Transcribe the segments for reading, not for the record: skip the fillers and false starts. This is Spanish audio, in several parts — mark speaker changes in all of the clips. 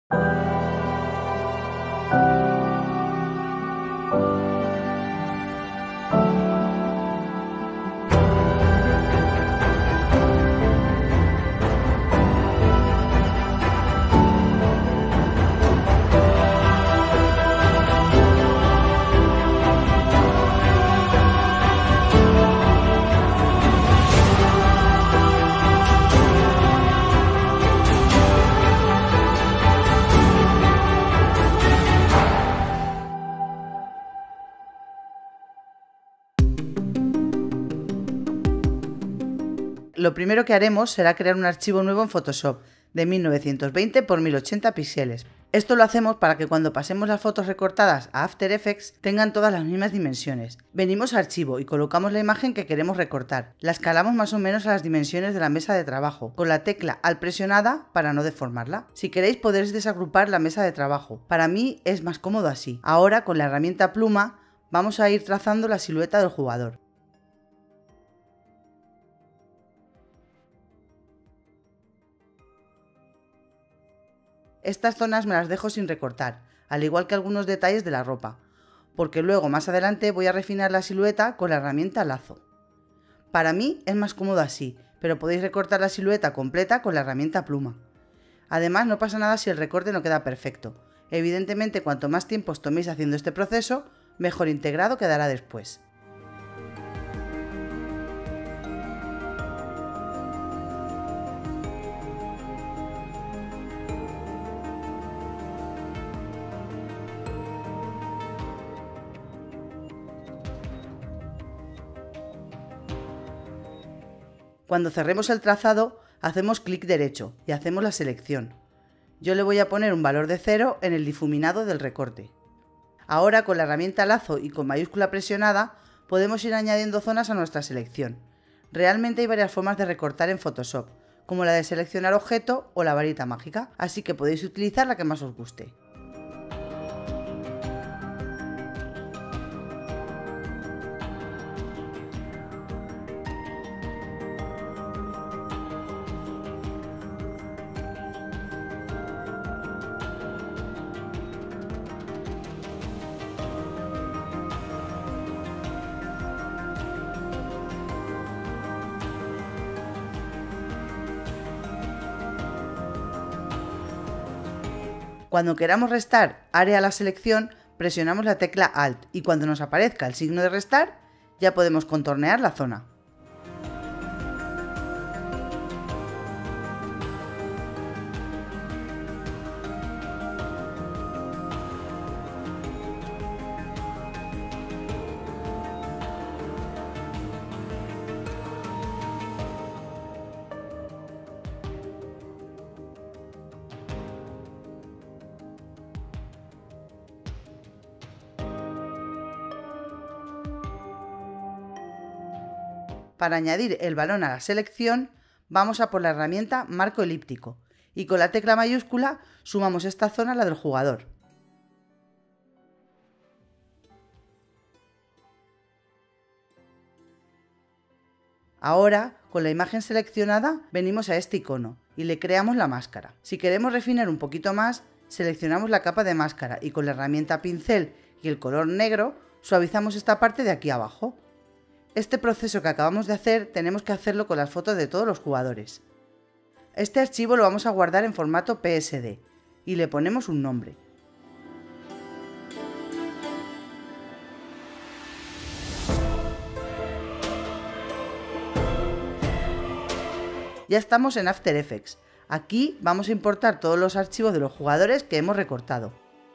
Speaker 1: Lo primero que haremos será crear un archivo nuevo en Photoshop de 1920 x 1080 píxeles. Esto lo hacemos para que cuando pasemos las fotos recortadas a After Effects tengan todas las mismas dimensiones. Venimos a Archivo y colocamos la imagen que queremos recortar. La escalamos más o menos a las dimensiones de la mesa de trabajo, con la tecla Alt presionada para no deformarla. Si queréis podéis desagrupar la mesa de trabajo. Para mí es más cómodo así. Ahora con la herramienta pluma vamos a ir trazando la silueta del jugador. Estas zonas me las dejo sin recortar, al igual que algunos detalles de la ropa, porque luego más adelante voy a refinar la silueta con la herramienta lazo. Para mí es más cómodo así, pero podéis recortar la silueta completa con la herramienta pluma. Además no pasa nada si el recorte no queda perfecto. Evidentemente cuanto más tiempo os toméis haciendo este proceso, mejor integrado quedará después. Cuando cerremos el trazado, hacemos clic derecho y hacemos la selección. Yo le voy a poner un valor de 0 en el difuminado del recorte. Ahora con la herramienta lazo y con mayúscula presionada podemos ir añadiendo zonas a nuestra selección. Realmente hay varias formas de recortar en Photoshop, como la de seleccionar objeto o la varita mágica, así que podéis utilizar la que más os guste. Cuando queramos restar área a la selección, presionamos la tecla Alt y cuando nos aparezca el signo de restar, ya podemos contornear la zona. Para añadir el balón a la selección, vamos a por la herramienta Marco elíptico y con la tecla mayúscula sumamos esta zona a la del jugador. Ahora, con la imagen seleccionada, venimos a este icono y le creamos la máscara. Si queremos refinar un poquito más, seleccionamos la capa de máscara y con la herramienta pincel y el color negro suavizamos esta parte de aquí abajo. Este proceso que acabamos de hacer tenemos que hacerlo con las fotos de todos los jugadores. Este archivo lo vamos a guardar en formato PSD y le ponemos un nombre. Ya estamos en After Effects. Aquí vamos a importar todos los archivos de los jugadores que hemos recortado.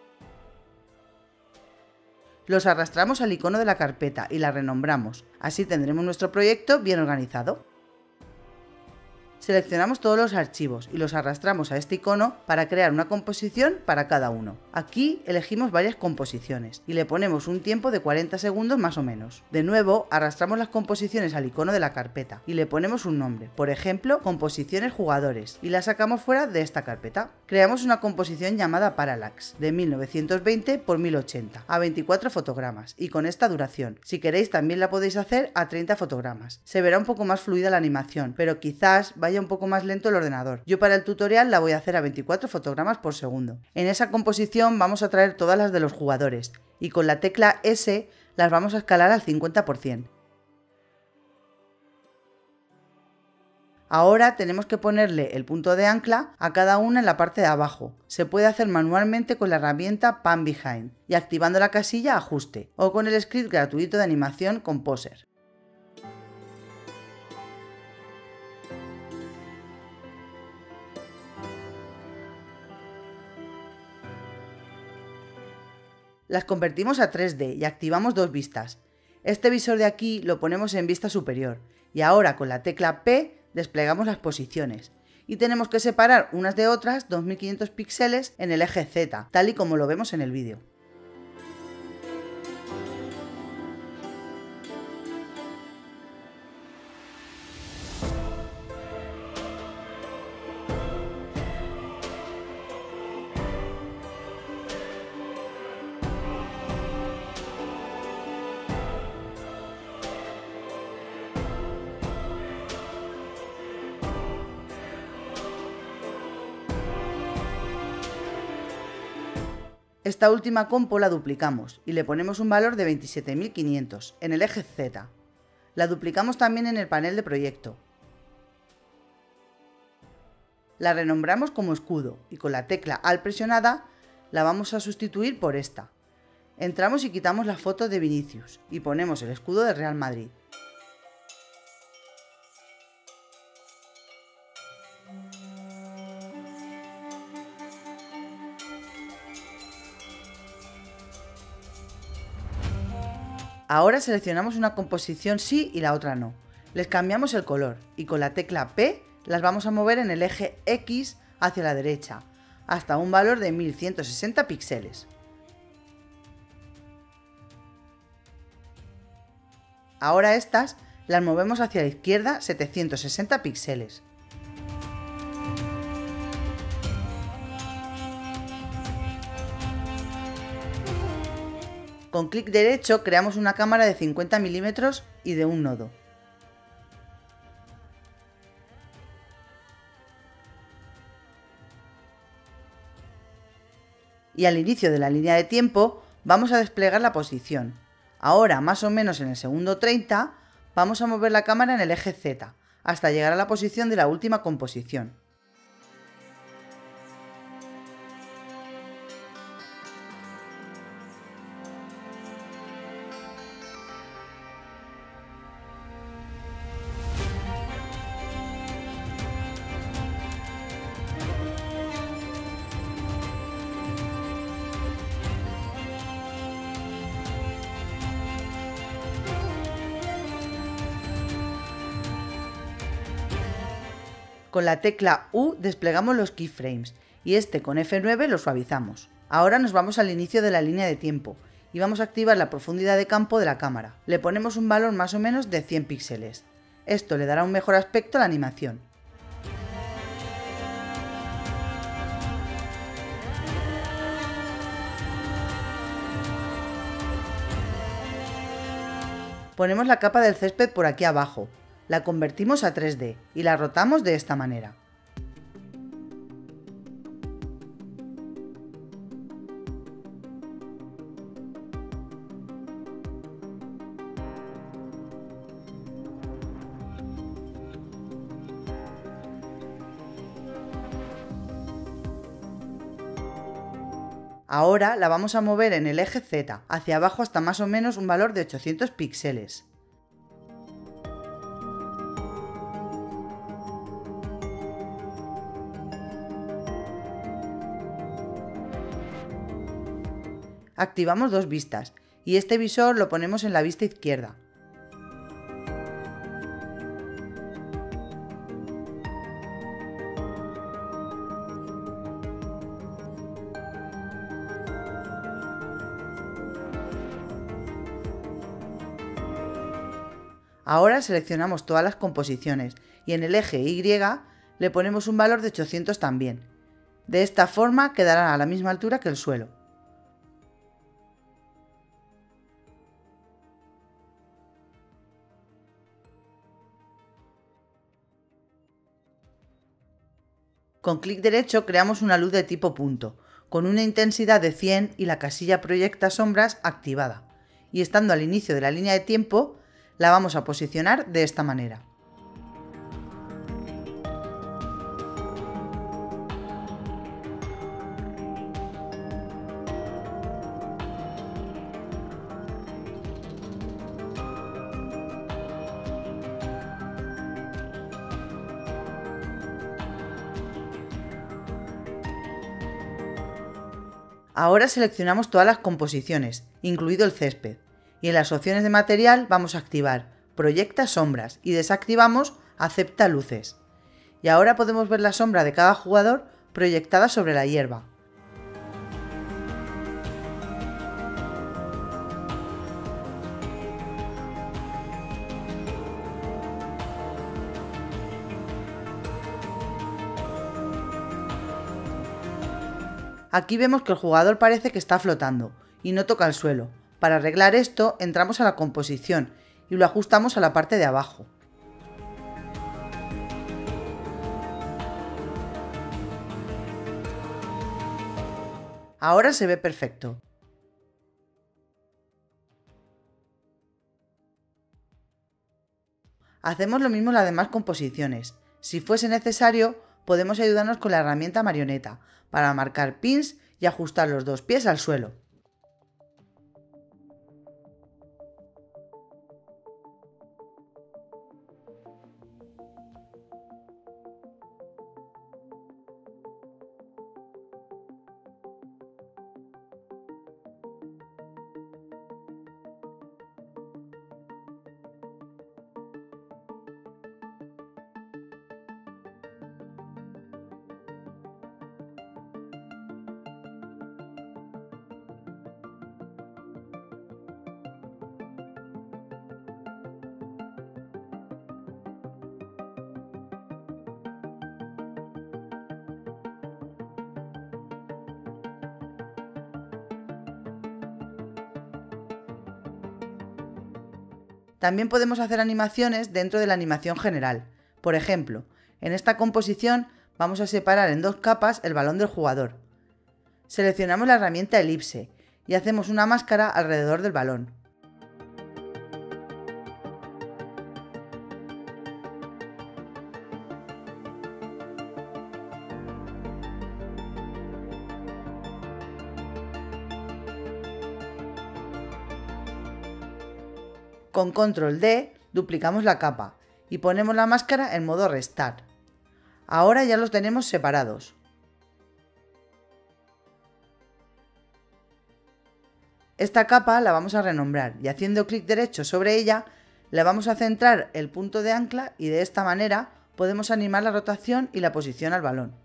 Speaker 1: Los arrastramos al icono de la carpeta y la renombramos, así tendremos nuestro proyecto bien organizado. Seleccionamos todos los archivos y los arrastramos a este icono para crear una composición para cada uno. Aquí elegimos varias composiciones y le ponemos un tiempo de 40 segundos más o menos. De nuevo, arrastramos las composiciones al icono de la carpeta y le ponemos un nombre, por ejemplo, composiciones jugadores, y la sacamos fuera de esta carpeta. Creamos una composición llamada Parallax, de 1920 x 1080, a 24 fotogramas y con esta duración. Si queréis también la podéis hacer a 30 fotogramas. Se verá un poco más fluida la animación, pero quizás vaya vaya un poco más lento el ordenador. Yo para el tutorial la voy a hacer a 24 fotogramas por segundo. En esa composición vamos a traer todas las de los jugadores y con la tecla S las vamos a escalar al 50%. Ahora tenemos que ponerle el punto de ancla a cada una en la parte de abajo. Se puede hacer manualmente con la herramienta Pan Behind y activando la casilla Ajuste o con el script gratuito de animación Composer. Las convertimos a 3D y activamos dos vistas. Este visor de aquí lo ponemos en vista superior y ahora con la tecla P desplegamos las posiciones y tenemos que separar unas de otras 2500 píxeles en el eje Z, tal y como lo vemos en el vídeo. Esta última compo la duplicamos y le ponemos un valor de 27500 en el eje Z. La duplicamos también en el panel de proyecto. La renombramos como escudo y con la tecla Alt presionada la vamos a sustituir por esta. Entramos y quitamos la foto de Vinicius y ponemos el escudo del Real Madrid. Ahora seleccionamos una composición sí y la otra no. Les cambiamos el color y con la tecla P las vamos a mover en el eje X hacia la derecha, hasta un valor de 1160 píxeles. Ahora estas las movemos hacia la izquierda 760 píxeles. Con clic derecho creamos una cámara de 50 mm y de un nodo. Y al inicio de la línea de tiempo vamos a desplegar la posición. Ahora, más o menos en el segundo 30, vamos a mover la cámara en el eje Z, hasta llegar a la posición de la última composición. Con la tecla U desplegamos los keyframes y con F9 lo suavizamos. Ahora nos vamos al inicio de la línea de tiempo y vamos a activar la profundidad de campo de la cámara. Le ponemos un valor más o menos de 100 píxeles. Esto le dará un mejor aspecto a la animación. Ponemos la capa del césped por aquí abajo, la convertimos a 3D y la rotamos de esta manera. Ahora la vamos a mover en el eje Z, hacia abajo hasta más o menos un valor de 800 píxeles. Activamos dos vistas y este visor lo ponemos en la vista izquierda. Ahora seleccionamos todas las composiciones y en el eje Y le ponemos un valor de 800 también. De esta forma quedará a la misma altura que el suelo. Con clic derecho creamos una luz de tipo punto, con una intensidad de 100 y la casilla proyecta sombras activada. Y estando al inicio de la línea de tiempo, la vamos a posicionar de esta manera. Ahora seleccionamos todas las composiciones, incluido el césped, y en las opciones de material vamos a activar Proyecta sombras y desactivamos Acepta luces. Y ahora podemos ver la sombra de cada jugador proyectada sobre la hierba. Aquí vemos que el jugador parece que está flotando y no toca el suelo. Para arreglar esto, entramos a la composición y lo ajustamos a la parte de abajo. Ahora se ve perfecto. Hacemos lo mismo en las demás composiciones. Si fuese necesario, podemos ayudarnos con la herramienta marioneta para marcar pins y ajustar los dos pies al suelo. También podemos hacer animaciones dentro de la animación general. Por ejemplo, en esta composición vamos a separar en dos capas el balón del jugador. Seleccionamos la herramienta elipse y hacemos una máscara alrededor del balón. Con control D duplicamos la capa y ponemos la máscara en modo Restart. Ahora ya los tenemos separados. Esta capa la vamos a renombrar y haciendo clic derecho sobre ella le vamos a centrar el punto de ancla y de esta manera podemos animar la rotación y la posición al balón.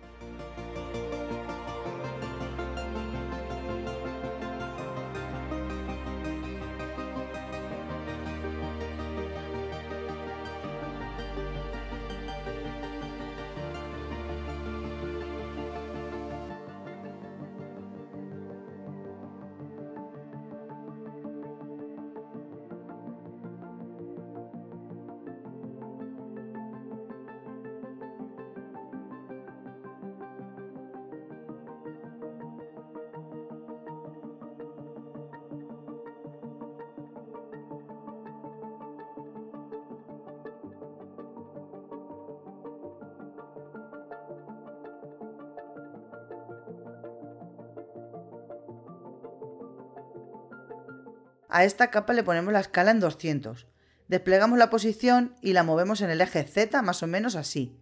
Speaker 1: A esta capa le ponemos la escala en 200. Desplegamos la posición y la movemos en el eje Z más o menos así.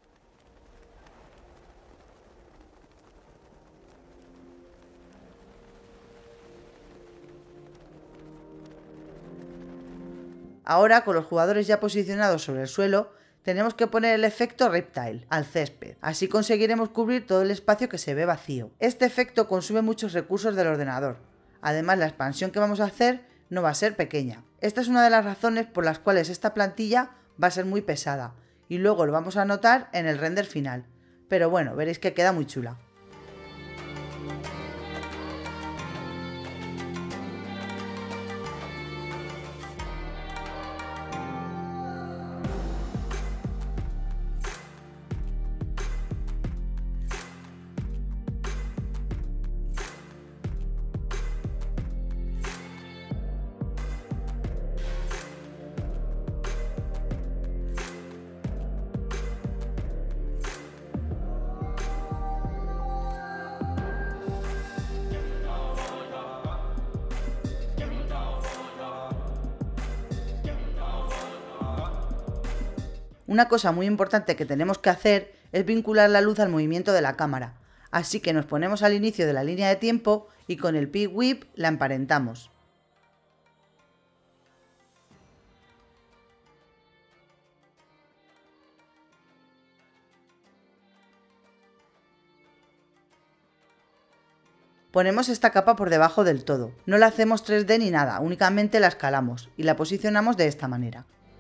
Speaker 1: Ahora, con los jugadores ya posicionados sobre el suelo, tenemos que poner el efecto Riptile al césped. Así conseguiremos cubrir todo el espacio que se ve vacío. Este efecto consume muchos recursos del ordenador. Además, la expansión que vamos a hacer no va a ser pequeña. Esta es una de las razones por las cuales esta plantilla va a ser muy pesada y luego lo vamos a notar en el render final. Pero bueno, veréis que queda muy chula. Una cosa muy importante que tenemos que hacer es vincular la luz al movimiento de la cámara, así que nos ponemos al inicio de la línea de tiempo y con el Peak Whip la emparentamos. Ponemos esta capa por debajo del todo, no la hacemos 3D ni nada, únicamente la escalamos y la posicionamos de esta manera.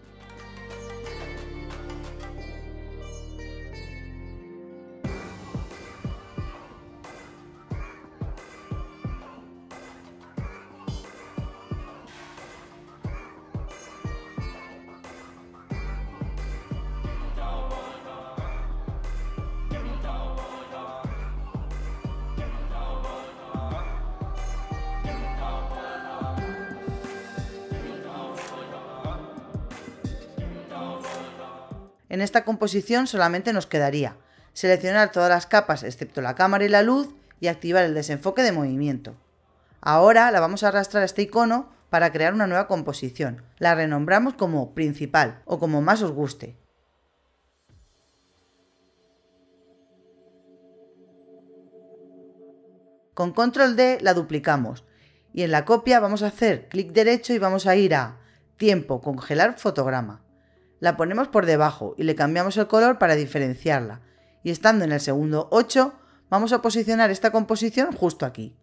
Speaker 1: En esta composición solamente nos quedaría seleccionar todas las capas excepto la cámara y la luz y activar el desenfoque de movimiento. Ahora la vamos a arrastrar a este icono para crear una nueva composición. La renombramos como principal o como más os guste. Con control D la duplicamos y en la copia vamos a hacer clic derecho y vamos a ir a tiempo, congelar fotograma. La ponemos por debajo y le cambiamos el color para diferenciarla. Y estando en el segundo 8, vamos a posicionar esta composición justo aquí.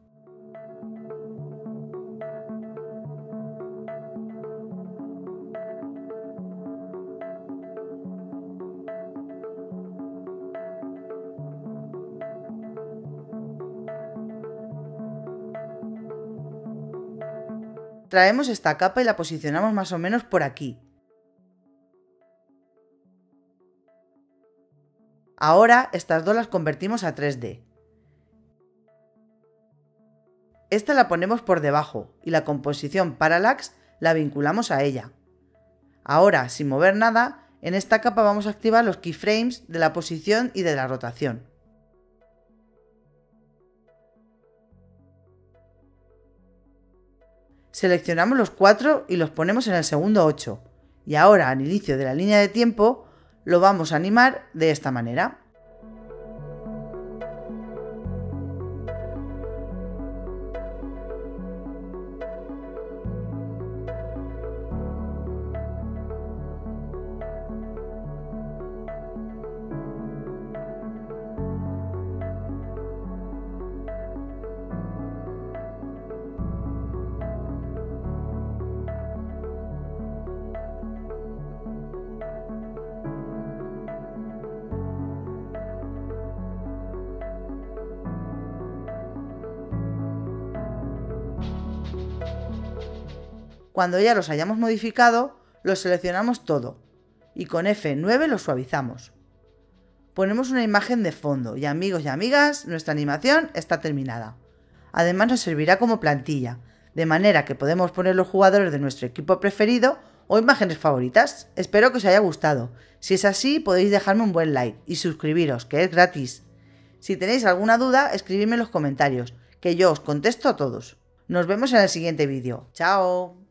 Speaker 1: Traemos esta capa y la posicionamos más o menos por aquí. Ahora estas dos las convertimos a 3D. Esta la ponemos por debajo y la composición Parallax la vinculamos a ella. Ahora, sin mover nada, en esta capa vamos a activar los keyframes de la posición y de la rotación. Seleccionamos los 4 y los ponemos en el segundo 8. Y ahora, al inicio de la línea de tiempo, lo vamos a animar de esta manera. Cuando ya los hayamos modificado, los seleccionamos todo y con F9 los suavizamos. Ponemos una imagen de fondo y amigos y amigas, nuestra animación está terminada. Además nos servirá como plantilla, de manera que podemos poner los jugadores de nuestro equipo preferido o imágenes favoritas. Espero que os haya gustado. Si es así, podéis dejarme un buen like y suscribiros, que es gratis. Si tenéis alguna duda, escribidme en los comentarios, que yo os contesto a todos. Nos vemos en el siguiente vídeo. ¡Chao!